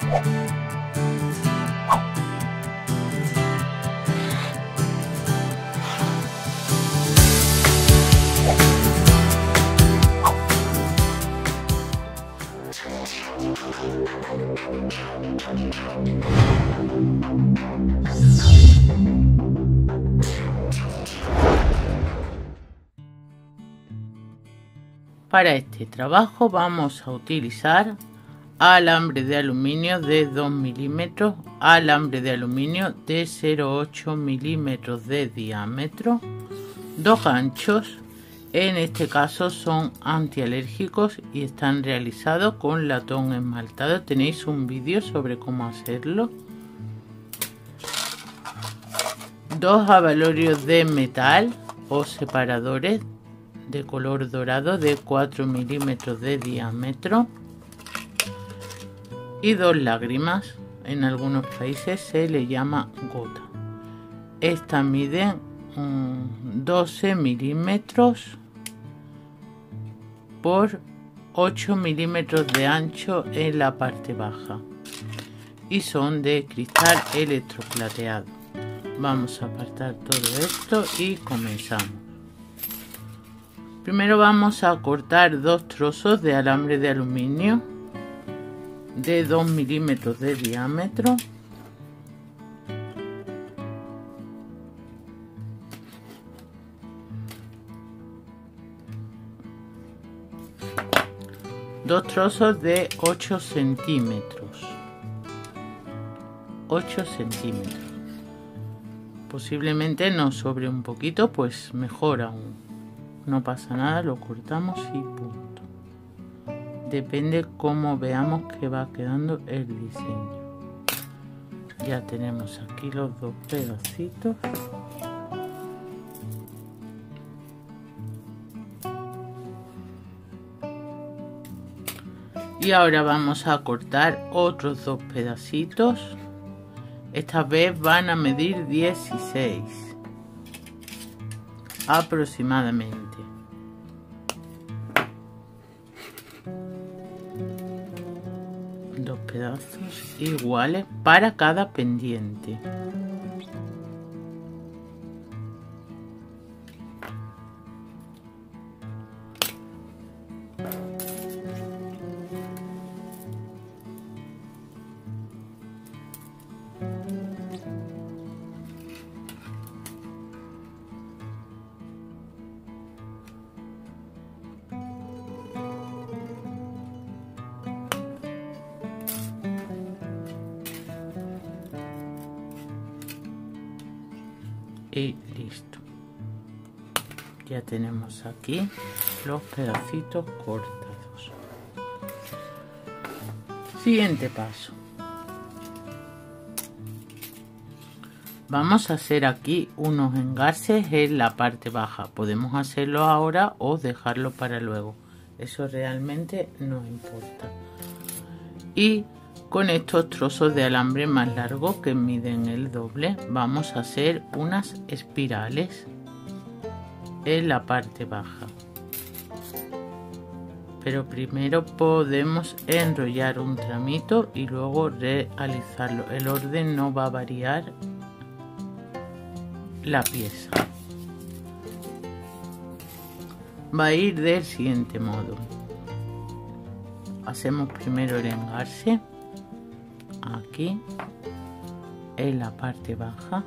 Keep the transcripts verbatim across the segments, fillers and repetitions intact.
Para este trabajo vamos a utilizar alambre de aluminio de dos milímetros, alambre de aluminio de cero coma ocho milímetros de diámetro, dos ganchos, en este caso son antialérgicos y están realizados con latón esmaltado. Tenéis un vídeo sobre cómo hacerlo. Dos abalorios de metal o separadores de color dorado de cuatro milímetros de diámetro y dos lágrimas, en algunos países se le llama gota. Esta mide um, doce milímetros por ocho milímetros de ancho en la parte baja y son de cristal electroplateado. Vamos a apartar todo esto y comenzamos. Primero vamos a cortar dos trozos de alambre de aluminio de dos milímetros de diámetro. Dos trozos de ocho centímetros. ocho centímetros. Posiblemente nos sobre un poquito, pues mejor aún. No pasa nada, lo cortamos y punto. Depende cómo veamos que va quedando el diseño. Ya tenemos aquí los dos pedacitos. Y ahora vamos a cortar otros dos pedacitos. Esta vez van a medir dieciséis aproximadamente. Dos pedazos iguales para cada pendiente. Y listo, ya tenemos aquí los pedacitos cortados. Siguiente paso, vamos a hacer aquí unos engarces en la parte baja. Podemos hacerlo ahora o dejarlo para luego, eso realmente no importa. Y con estos trozos de alambre más largos que miden el doble vamos a hacer unas espirales en la parte baja. Pero primero podemos enrollar un tramito y luego realizarlo. El orden no va a variar la pieza. Va a ir del siguiente modo. Hacemos primero el engarce aquí en la parte baja,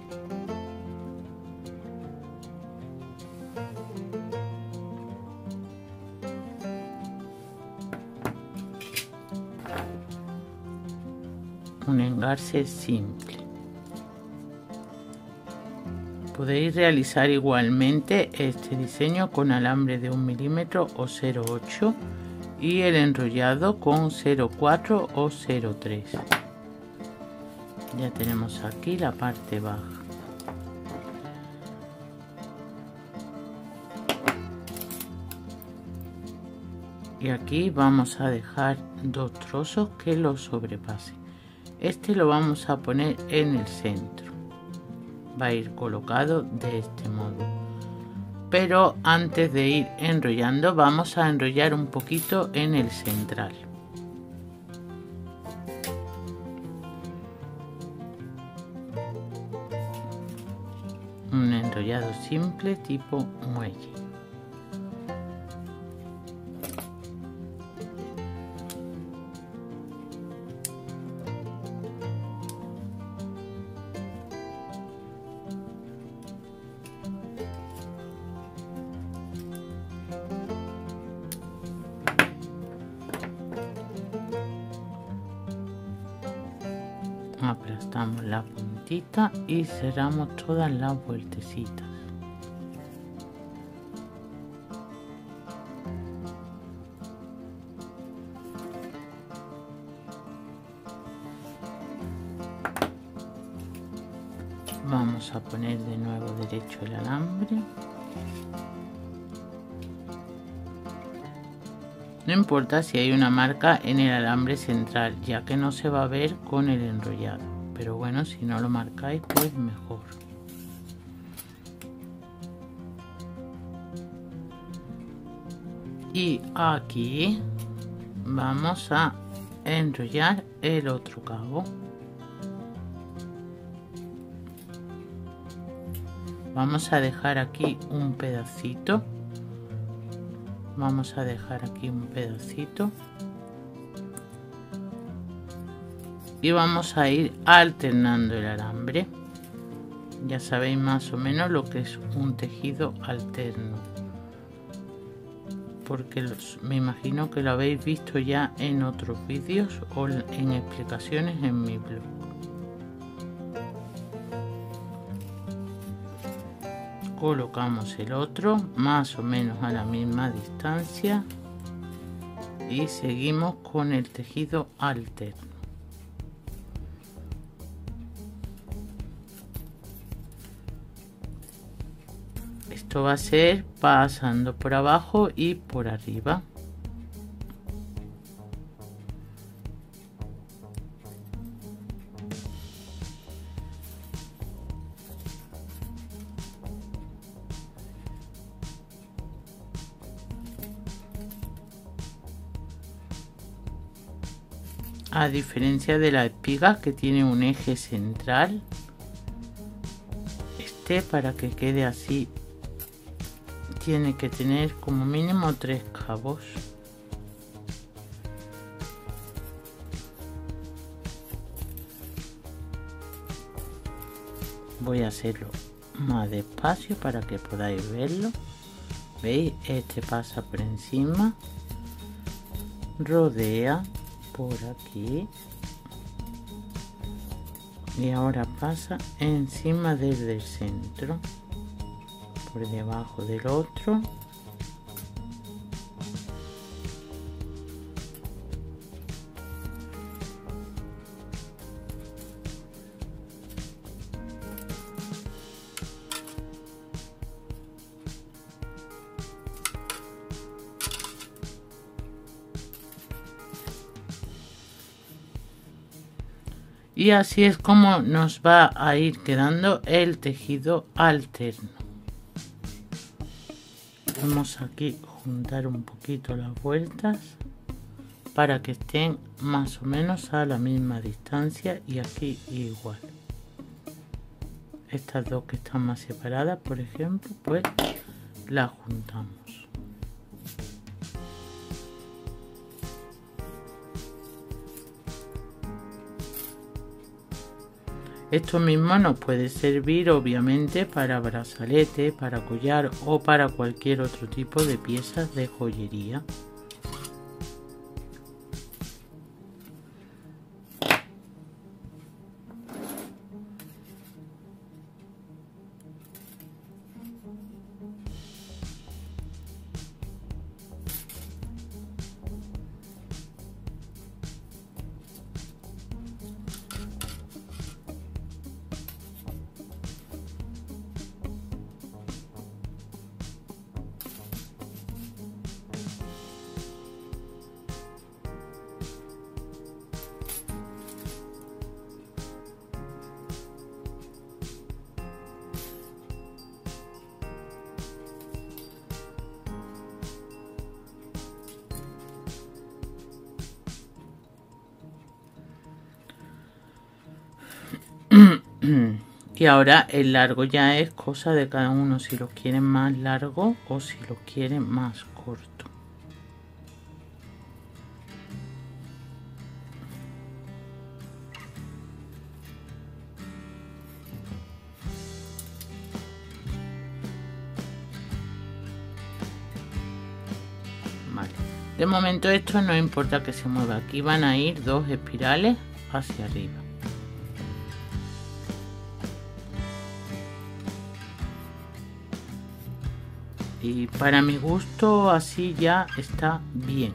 un engarce simple. Podéis realizar igualmente este diseño con alambre de un milímetro o cero coma ocho y el enrollado con cero coma cuatro o cero coma tres. Ya tenemos aquí la parte baja. Y aquí vamos a dejar dos trozos que lo sobrepasen. Este lo vamos a poner en el centro. Va a ir colocado de este modo. Pero antes de ir enrollando vamos a enrollar un poquito en el central. un enrollado simple tipo muelle. Aplastamos la puntita y cerramos todas las vueltecitas. Vamos a poner de nuevo derecho el alambre. No importa si hay una marca en el alambre central, ya que no se va a ver con el enrollado. Pero bueno, si no lo marcáis, pues mejor. Y aquí vamos a enrollar el otro cabo. Vamos a dejar aquí un pedacito. Vamos a dejar aquí un pedacito y vamos a ir alternando el alambre. Ya sabéis más o menos lo que es un tejido alterno, porque los, me imagino que lo habéis visto ya en otros vídeos o en explicaciones en mi blog. Colocamos el otro más o menos a la misma distancia y seguimos con el tejido alterno. Esto va a ser pasando por abajo y por arriba. A diferencia de la espiga, que tiene un eje central, este, para que quede así, tiene que tener como mínimo tres cabos. Voy a hacerlo más despacio para que podáis verlo. ¿Veis? Este pasa por encima, rodea por aquí y ahora pasa encima desde el centro, por debajo del otro. Y así es como nos va a ir quedando el tejido alterno. Vamos aquí a juntar un poquito las vueltas para que estén más o menos a la misma distancia, y aquí igual. Estas dos que están más separadas, por ejemplo, pues las juntamos. Esto mismo nos puede servir obviamente para brazalete, para collar o para cualquier otro tipo de piezas de joyería. Y ahora el largo ya es cosa de cada uno, si lo quieren más largo o si lo quieren más corto. Vale. De momento esto no importa que se mueva, aquí van a ir dos espirales hacia arriba. Y para mi gusto así ya está bien.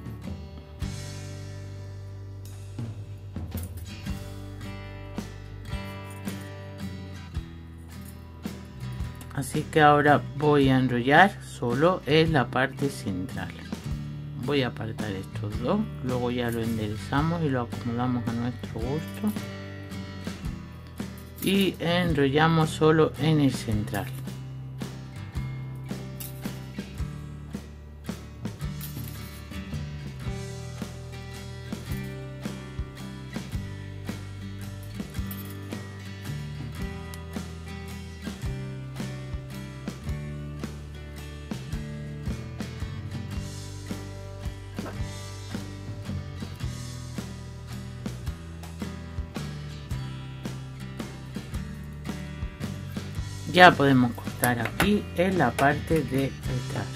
Así que ahora voy a enrollar solo en la parte central. Voy a apartar estos dos, luego ya lo enderezamos y lo acomodamos a nuestro gusto. Y enrollamos solo en el central. Ya podemos cortar aquí en la parte de detrás.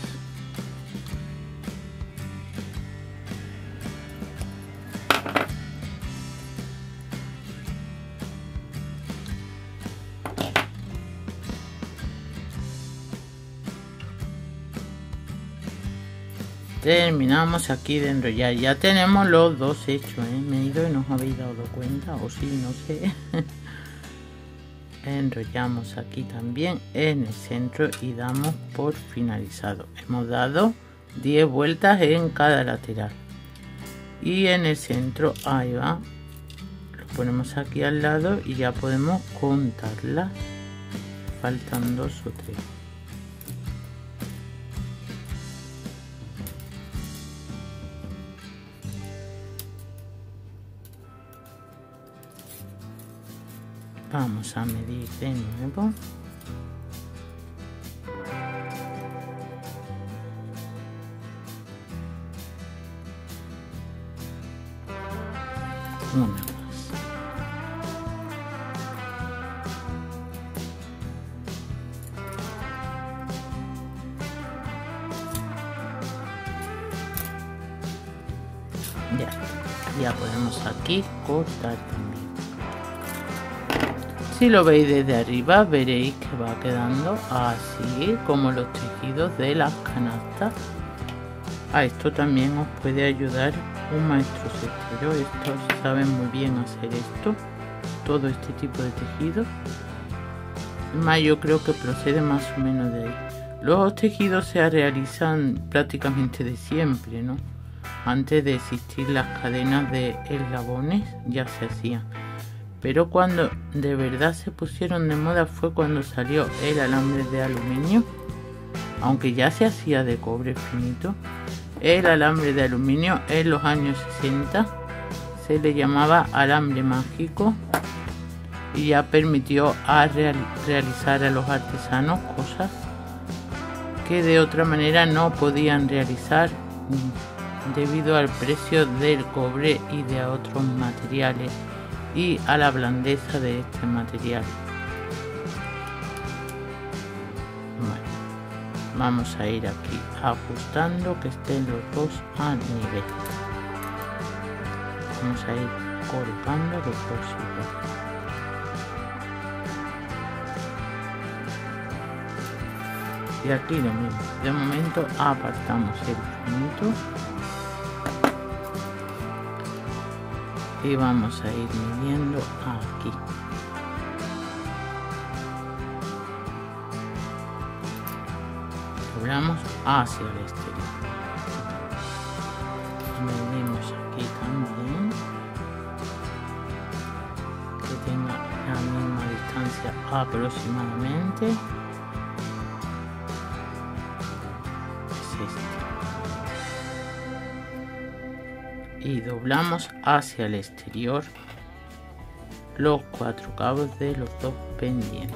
Terminamos aquí de enrollar. Ya tenemos los dos hechos, ¿eh? Me he ido y no os habéis dado cuenta, o sí, no sé. Enrollamos aquí también en el centro y damos por finalizado. Hemos dado diez vueltas en cada lateral y en el centro, ahí va, lo ponemos aquí al lado y ya podemos contarlas. Faltan dos o tres. Vamos a medir de nuevo. Una más. Ya, ya podemos aquí cortar también. Si lo veis desde arriba veréis que va quedando así como los tejidos de las canastas. A esto también os puede ayudar un maestro cestero. Estos saben muy bien hacer esto, todo este tipo de tejido. Más yo creo que procede más o menos de ahí. Los tejidos se realizan prácticamente de siempre, ¿no? Antes de existir las cadenas de eslabones ya se hacían. Pero cuando de verdad se pusieron de moda fue cuando salió el alambre de aluminio, aunque ya se hacía de cobre finito. El alambre de aluminio en los años sesenta se le llamaba alambre mágico y ya permitió a real, realizar a los artesanos cosas que de otra manera no podían realizar debido al precio del cobre y de otros materiales y a la blandeza de este material. Bueno, vamos a ir aquí ajustando que estén los dos a nivel. Vamos a ir colocando los dos igual. Y aquí lo mismo. De momento apartamos el finito. Y vamos a ir midiendo aquí. Doblamos hacia el exterior. Medimos aquí también. Que tenga la misma distancia aproximadamente. Es este. Y doblamos hacia el exterior los cuatro cabos de los dos pendientes.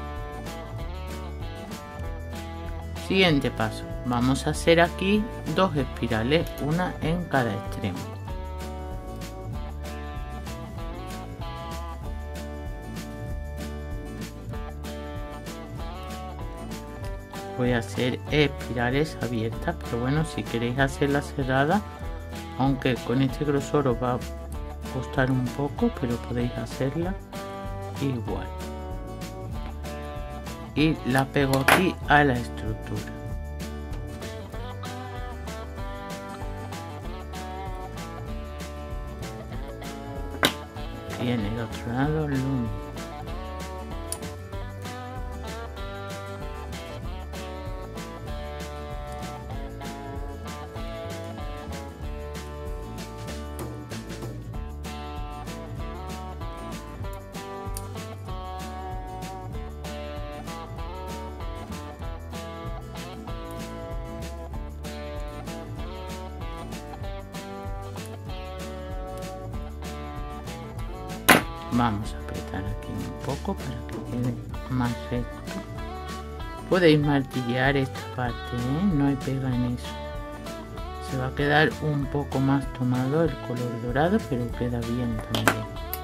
Siguiente paso, vamos a hacer aquí dos espirales, una en cada extremo. Voy a hacer espirales abiertas, pero bueno, si queréis hacerlas cerradas, aunque con este grosor os va a costar un poco, pero podéis hacerla igual. Y la pego aquí a la estructura. Y en el otro lado lo mismo. Vamos a apretar aquí un poco para que quede más recto. Podéis martillear esta parte, ¿eh? No hay pega en eso. Se va a quedar un poco más tomado el color dorado, pero queda bien también.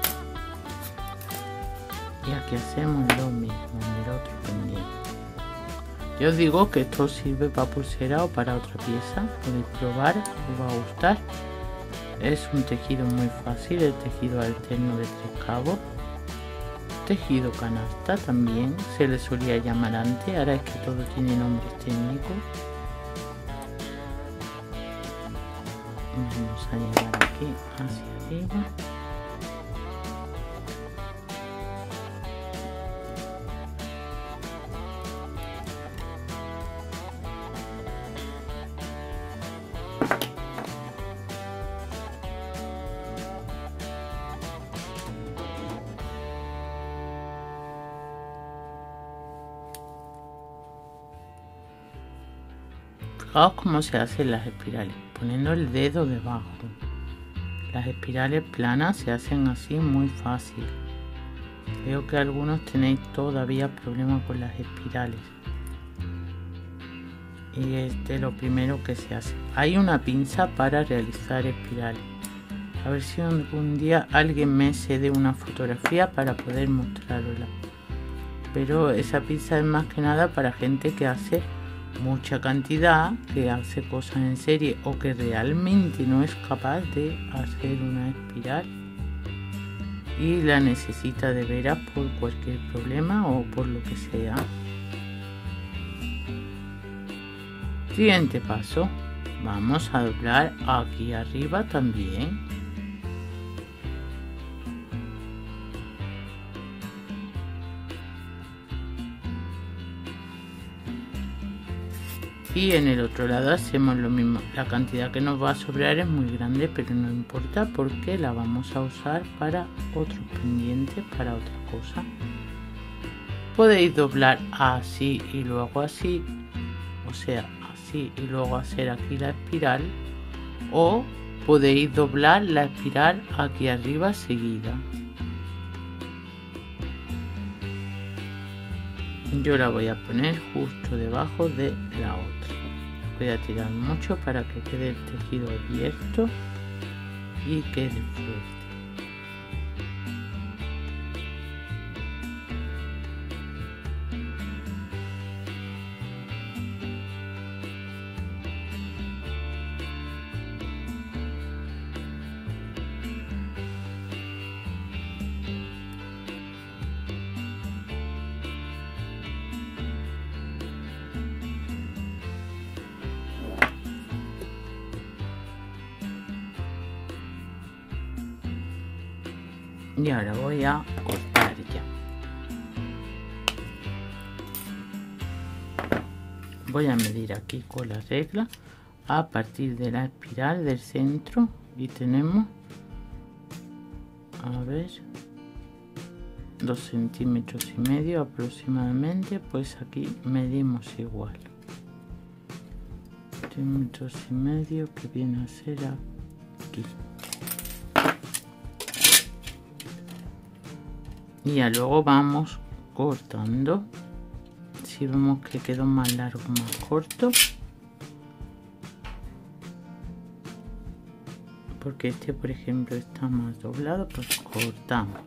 Y aquí hacemos lo mismo en el otro pendiente. Yo os digo que esto sirve para pulsera o para otra pieza. Podéis probar, os va a gustar. Es un tejido muy fácil, el tejido alterno de tres cabos. Tejido canasta también se le solía llamar antes, ahora es que todo tiene nombres técnicos. Vamos a llevar aquí hacia arriba. Fijaos cómo se hacen las espirales, poniendo el dedo debajo. Las espirales planas se hacen así muy fácil. Veo que algunos tenéis todavía problemas con las espirales. Y este es lo primero que se hace. Hay una pinza para realizar espirales. A ver si algún día alguien me cede una fotografía para poder mostrarla. Pero esa pinza es más que nada para gente que hace mucha cantidad, que hace cosas en serie o que realmente no es capaz de hacer una espiral y la necesita de veras por cualquier problema o por lo que sea. Siguiente paso, vamos a doblar aquí arriba también. Y en el otro lado hacemos lo mismo. La cantidad que nos va a sobrar es muy grande, pero no importa porque la vamos a usar para otros pendientes, para otra cosa. Podéis doblar así y luego así, o sea, así y luego hacer aquí la espiral, o podéis doblar la espiral aquí arriba seguida. Yo la voy a poner justo debajo de la otra. Voy a tirar mucho para que quede el tejido abierto y quede fuerte. Y ahora voy a cortar ya. Voy a medir aquí con la regla a partir de la espiral del centro y tenemos, a ver, dos centímetros y medio aproximadamente. Pues aquí medimos igual, centímetros y medio, que viene a ser aquí. y ya luego vamos cortando. Si vemos que quedó más largo, más corto, porque este por ejemplo está más doblado, pues cortamos.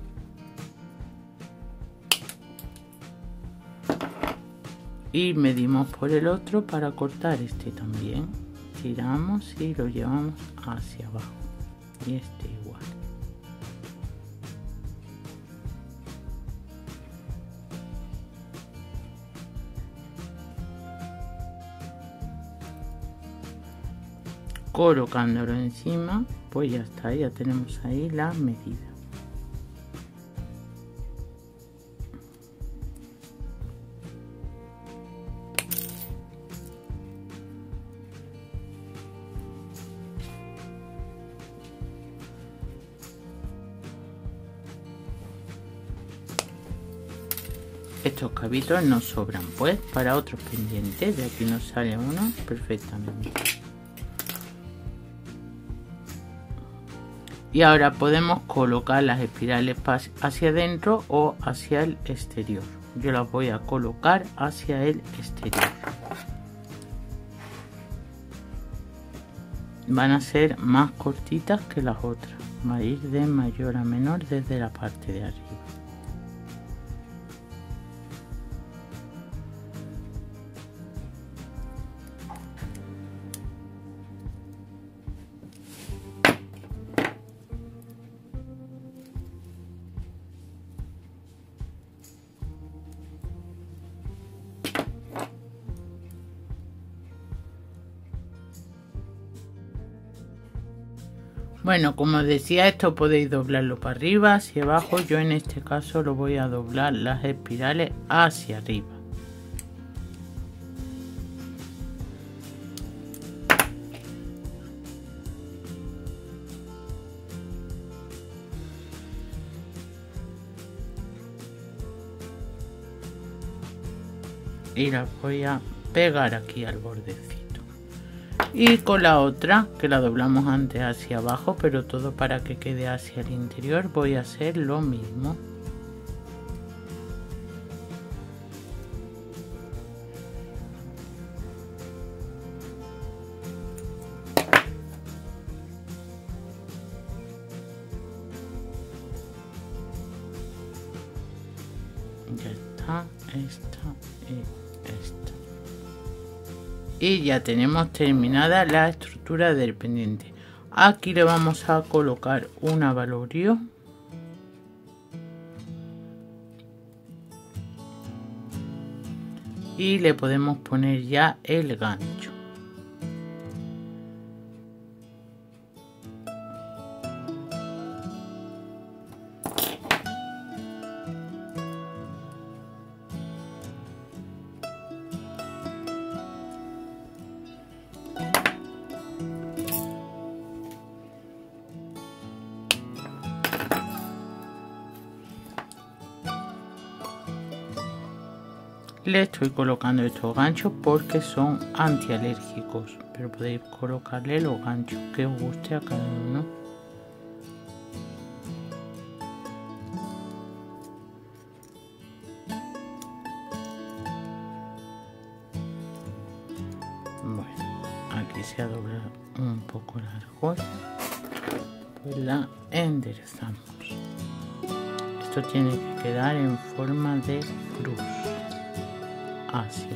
Y medimos por el otro para cortar este también. Tiramos y lo llevamos hacia abajo, y este igual. Colocándolo encima, pues ya está, ya tenemos ahí la medida. Estos cabitos nos sobran pues para otros pendientes. De aquí nos sale uno perfectamente. Y ahora podemos colocar las espirales hacia adentro o hacia el exterior. Yo las voy a colocar hacia el exterior. Van a ser más cortitas que las otras. Va a ir de mayor a menor desde la parte de arriba. Bueno, como decía, esto podéis doblarlo para arriba, hacia abajo. Yo en este caso lo voy a doblar las espirales hacia arriba. Y las voy a pegar aquí al bordecito. Y con la otra, que la doblamos antes hacia abajo, pero todo para que quede hacia el interior, voy a hacer lo mismo. Ya está, esta y esta. Y ya tenemos terminada la estructura del pendiente. Aquí le vamos a colocar un abalorio. Y le podemos poner ya el gancho. Le estoy colocando estos ganchos porque son antialérgicos, pero podéis colocarle los ganchos que os guste a cada uno. Bueno, aquí se ha doblado un poco la argolla, pues la enderezamos. Esto tiene que quedar en forma de cruz. Así.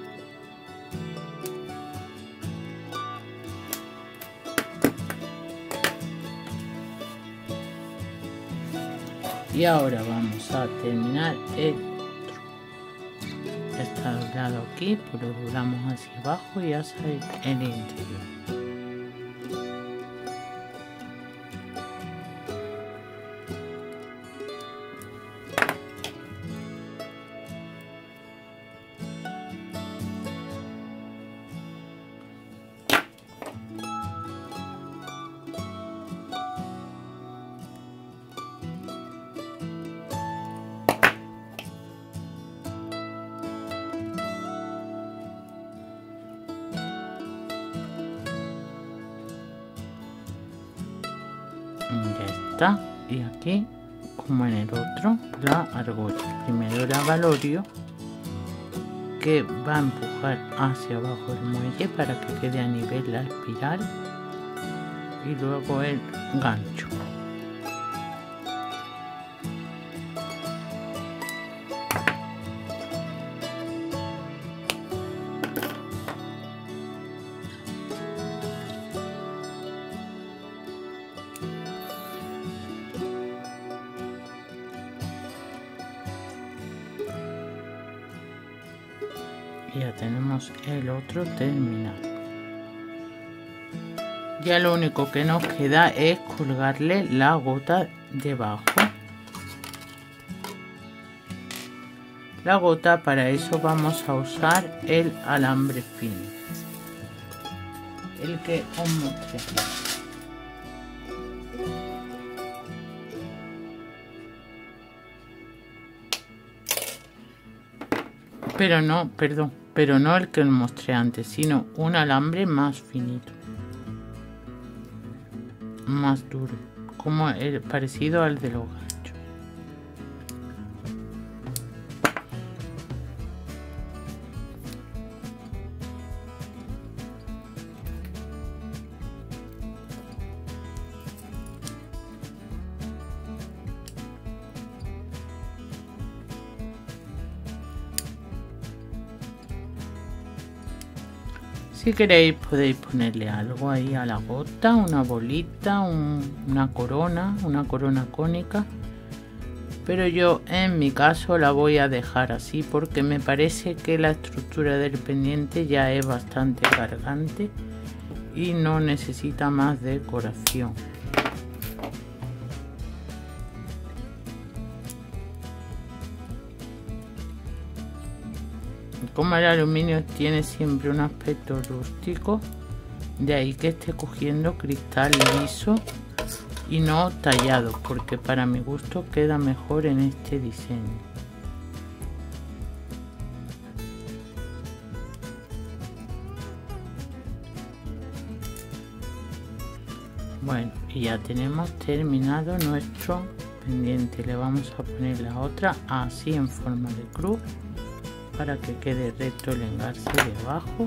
Y ahora vamos a terminar el otro. Está doblado aquí, pues lo doblamos hacia abajo y hacia el interior. Ya está. Y aquí, como en el otro, la argolla. Primero el avalorio, que va a empujar hacia abajo el muelle para que quede a nivel la espiral, y luego el gancho. Y ya tenemos el otro terminado. Ya lo único que nos queda es colgarle la gota debajo. La gota, para eso vamos a usar el alambre fino, el que os mostré. Pero no, perdón, pero no el que os mostré antes, sino un alambre más finito, más duro, como el parecido al de los ganchos. Si queréis podéis ponerle algo ahí a la gota, una bolita, un, una corona, una corona cónica. Pero yo en mi caso la voy a dejar así porque me parece que la estructura del pendiente ya es bastante cargante y no necesita más decoración. Como el aluminio tiene siempre un aspecto rústico, de ahí que esté cogiendo cristal liso y no tallado, porque para mi gusto queda mejor en este diseño. Bueno, y ya tenemos terminado nuestro pendiente. Le vamos a poner la otra así en forma de cruz, para que quede recto el engarce de abajo.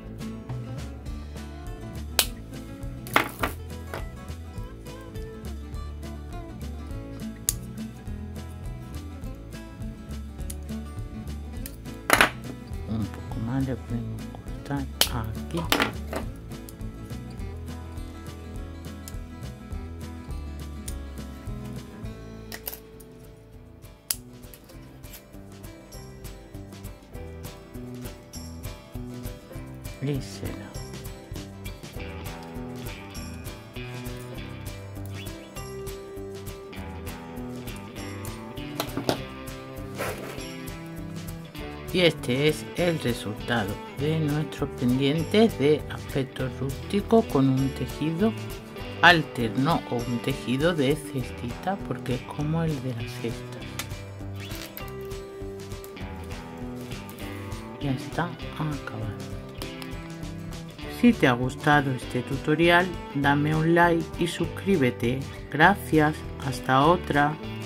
Un poco más le podemos cortar aquí. Y será. Y este es el resultado de nuestros pendientes de aspecto rústico con un tejido alterno o un tejido de cestita, porque es como el de la cesta. Ya está acabado. Si te ha gustado este tutorial, dame un like y suscríbete. Gracias, hasta otra.